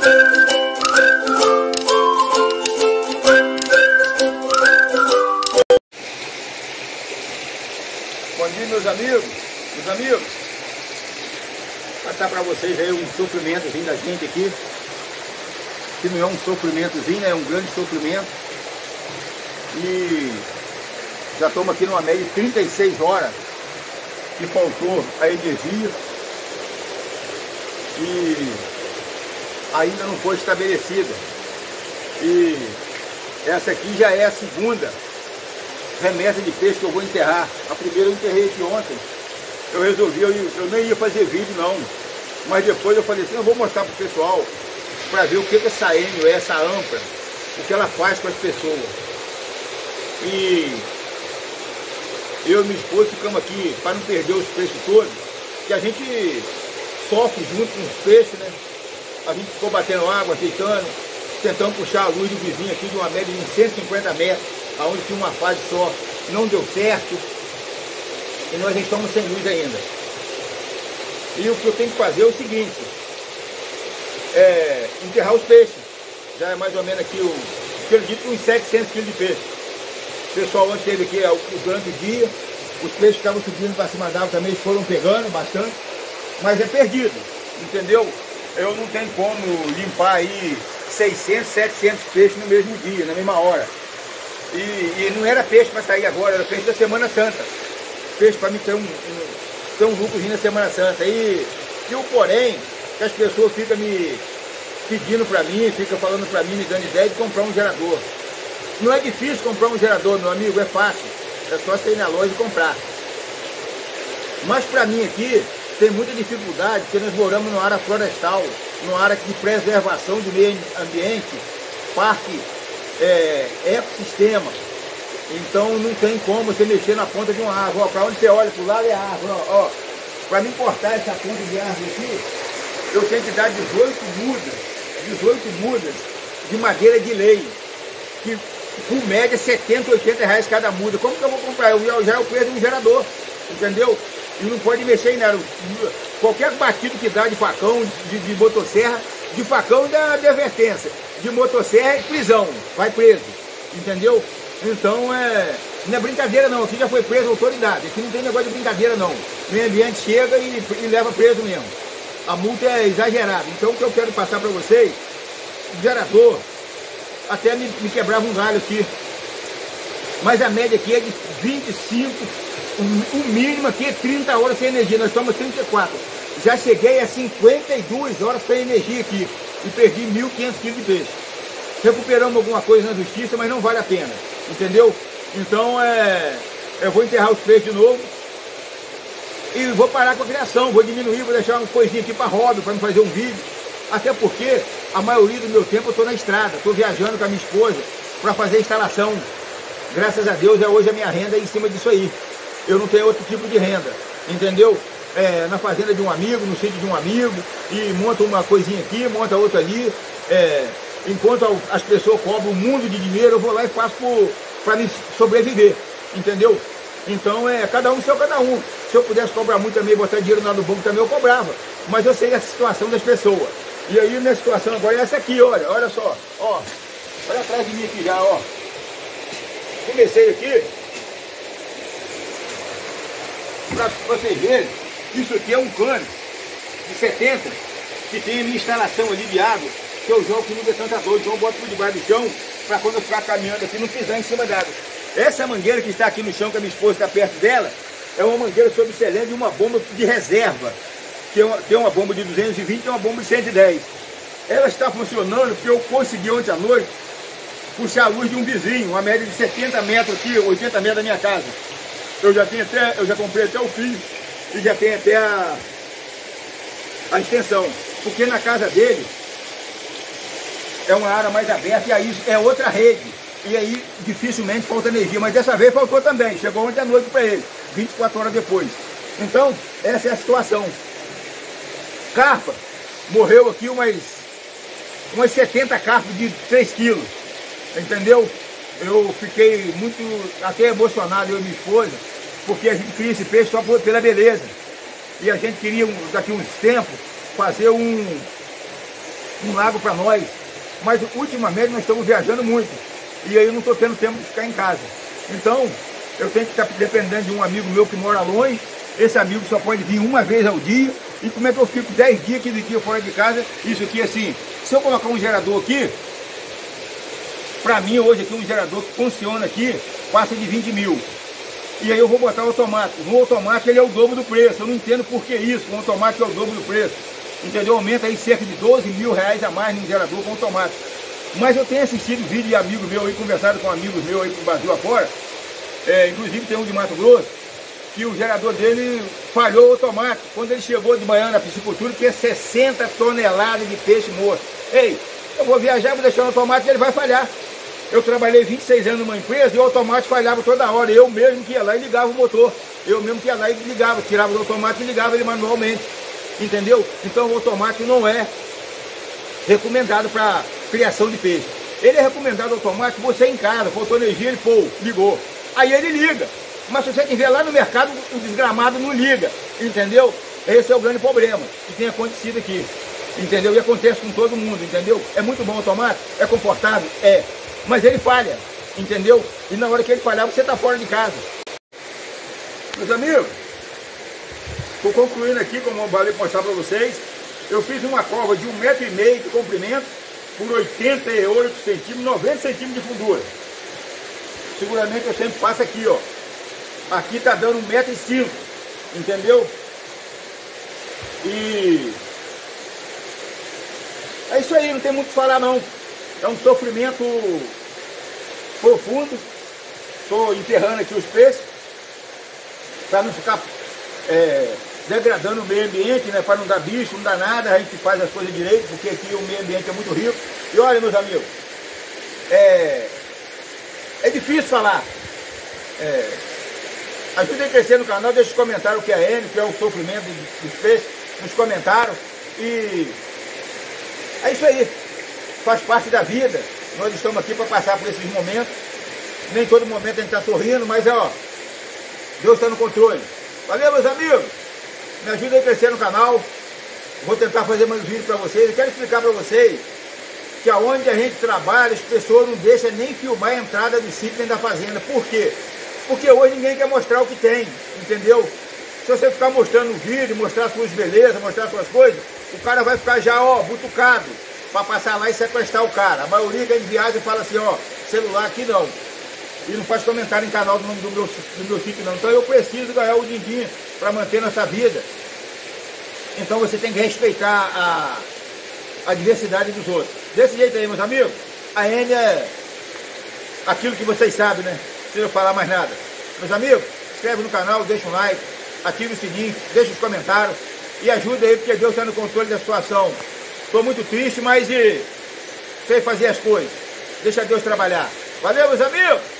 Bom dia, meus amigos. Passar para vocês aí um sofrimentozinho da gente aqui. Que não é um sofrimentozinho, é um grande sofrimento. E já estamos aqui numa média de 36 horas que faltou a energia e ainda não foi estabelecida. E essa aqui já é a segunda remessa de peixe que eu vou enterrar. A primeira eu enterrei aqui ontem. Eu resolvi, eu nem ia fazer vídeo não, mas depois eu falei assim, eu vou mostrar pro pessoal para ver o que essa Enio, essa âmpara, o que ela faz com as pessoas. E eu e minha esposa ficamos aqui para não perder os peixes todos, que a gente sofre junto com os peixes, né? A gente ficou batendo água, ajeitando, tentando puxar a luz do vizinho aqui de uma média de 150 metros, aonde tinha uma fase só, não deu certo, e nós estamos sem luz ainda. E o que eu tenho que fazer é o seguinte, enterrar os peixes. Já é mais ou menos aqui, acredito, uns 700 quilos de peixe. O pessoal ontem teve aqui durante o dia, os peixes estavam subindo para cima d'água também, foram pegando bastante, mas é perdido, entendeu? Eu não tenho como limpar aí 600, 700 peixes no mesmo dia, na mesma hora. E não era peixe para sair agora, era peixe da Semana Santa. Peixe para mim ter um lucrozinho na Semana Santa. E o porém, que as pessoas ficam me pedindo para mim, ficam falando para mim, me dando ideia de comprar um gerador. Não é difícil comprar um gerador, meu amigo, é fácil. É só você ir na loja e comprar. Mas para mim aqui, tem muita dificuldade, porque nós moramos numa área florestal, numa área de preservação do meio ambiente, parque, ecossistema. Então não tem como você mexer na ponta de uma árvore. Para onde você olha, para o lado é árvore. Ó. Para mim cortar essa ponta de árvore aqui, eu tenho que dar 18 mudas de madeira de lei, que por média 70, 80 reais cada muda. Como que eu vou comprar? Já é o preço de um gerador, entendeu? E não pode mexer em nada. Qualquer batido que dá de facão, de motosserra, de facão dá advertência, de motosserra é prisão, vai preso, entendeu? Então não é brincadeira não, aqui já foi preso a autoridade, aqui não tem negócio de brincadeira não. O meio ambiente chega e leva preso mesmo. A multa é exagerada. Então o que eu quero passar para vocês, o gerador, até me quebrava um galho aqui, mas a média aqui é de 25, o mínimo aqui é 30 horas sem energia, nós estamos 34. Já cheguei a 52 horas sem energia aqui e perdi 1.500 quilos de peixe. Recuperamos alguma coisa na justiça, mas não vale a pena, entendeu? Então eu vou enterrar os peixes de novo e vou parar com a criação, vou diminuir, vou deixar uma coisinha aqui para hobby, para não fazer um vídeo. Até porque a maioria do meu tempo eu estou na estrada, estou viajando com a minha esposa para fazer instalação. Graças a Deus, hoje a minha renda é em cima disso aí. Eu não tenho outro tipo de renda, entendeu? Na fazenda de um amigo, no sítio de um amigo, e monta uma coisinha aqui, monta outra ali. Enquanto as pessoas cobram um mundo de dinheiro, eu vou lá e faço para me sobreviver, entendeu? Então cada um seu cada um. Se eu pudesse cobrar muito também, botar dinheiro lá no banco também, eu cobrava. Mas eu sei a situação das pessoas. E aí minha situação agora é essa aqui, olha só, ó. Olha atrás de mim aqui já, ó. Comecei aqui, para vocês verem, isso aqui é um cano de 70, que tem a minha instalação ali de água, que eu jogo que não dê tanta dor, então eu boto por debaixo do chão, para quando eu ficar caminhando aqui, não pisar em cima d'água. Essa mangueira que está aqui no chão, que a minha esposa está perto dela, é uma mangueira sob excelente de uma bomba de reserva, que tem uma bomba de 220 e uma bomba de 110. Ela está funcionando porque eu consegui ontem à noite puxar a luz de um vizinho, uma média de 70 metros aqui, 80 metros da minha casa. Eu já comprei até o fio e já tenho até a extensão, porque na casa dele é uma área mais aberta e aí é outra rede, e aí dificilmente falta energia, mas dessa vez faltou também, chegou ontem à noite para ele, 24 horas depois. Então, essa é a situação. Carpa, morreu aqui umas 70 carpas de 3 quilos, entendeu? Eu fiquei muito, até emocionado, eu e minha esposa, porque a gente cria esse peixe só pela beleza. E a gente queria, daqui uns tempos, fazer um um lago para nós. Mas ultimamente nós estamos viajando muito. E aí eu não estou tendo tempo de ficar em casa. Então, eu tenho que estar dependendo de um amigo meu que mora longe. Esse amigo só pode vir uma vez ao dia. E como é que eu fico 10 dias, 15 dias fora de casa? Isso aqui assim, se eu colocar um gerador aqui, para mim hoje aqui um gerador que funciona aqui, passa de 20 mil. E aí eu vou botar o automático. No automático ele é o dobro do preço. Eu não entendo por que isso. O automático é o dobro do preço. Entendeu? Aumenta aí cerca de 12 mil reais a mais no gerador com automático. Mas eu tenho assistido vídeo de amigos meus aí, conversado com amigos meus aí pro Brasil afora. Inclusive tem um de Mato Grosso, que o gerador dele falhou automático. Quando ele chegou de manhã na piscicultura, tinha 60 toneladas de peixe morto. Ei, eu vou viajar, vou deixar no automático, ele vai falhar. Eu trabalhei 26 anos numa empresa e o automático falhava toda hora. Eu mesmo que ia lá e ligava o motor. Eu mesmo que ia lá e ligava, tirava do automático e ligava ele manualmente. Entendeu? Então o automático não é recomendado para criação de peixe. Ele é recomendado automático, você em casa, faltou energia, ele pô, ligou. Aí ele liga. Mas se você tiver lá no mercado, o desgramado não liga. Entendeu? Esse é o grande problema que tem acontecido aqui. Entendeu? E acontece com todo mundo, entendeu? É muito bom o automático? É confortável? É. Mas ele falha, entendeu? E na hora que ele falhar, você está fora de casa. Meus amigos, estou concluindo aqui, como eu falei mostrar para vocês, eu fiz uma cova de 1,5 metro de comprimento por 88 centímetros, 90 centímetros de fundura. Seguramente eu sempre passo aqui, ó. Aqui está dando 1,5 metro, entendeu? E é isso aí, não tem muito o que falar não. É um sofrimento profundo. Estou enterrando aqui os peixes para não ficar degradando o meio ambiente, né? Para não dar bicho, não dar nada, a gente faz as coisas direito, porque aqui o meio ambiente é muito rico. E olha, meus amigos, é difícil falar. Ajuda a crescer no canal, deixa os comentários o que é N, que é o sofrimento dos peixes, nos comentários. E é isso aí. Faz parte da vida. Nós estamos aqui para passar por esses momentos. Nem todo momento a gente está sorrindo, mas ó, Deus está no controle. Valeu, meus amigos. Me ajuda a crescer no canal. Vou tentar fazer mais vídeos para vocês. Eu quero explicar para vocês que aonde a gente trabalha, as pessoas não deixam nem filmar a entrada do sítio nem da fazenda. Por quê? Porque hoje ninguém quer mostrar o que tem, entendeu? Se você ficar mostrando o vídeo, mostrar suas belezas, mostrar suas coisas, o cara vai ficar já, ó, butucado, para passar lá e sequestrar o cara. A maioria que é de viagem fala assim, ó, celular aqui não. E não faz comentário em canal do nome do meu sítio não. Então eu preciso ganhar o din-din para manter nossa vida. Então você tem que respeitar a diversidade dos outros. Desse jeito aí, meus amigos, a N é aquilo que vocês sabem, né? Não precisa falar mais nada. Meus amigos, se inscreve no canal, deixa um like, ativa o sininho, deixa os comentários e ajuda aí, porque Deus está no controle da situação. Estou muito triste, mas sei fazer as coisas. Deixa Deus trabalhar. Valeu, meus amigos!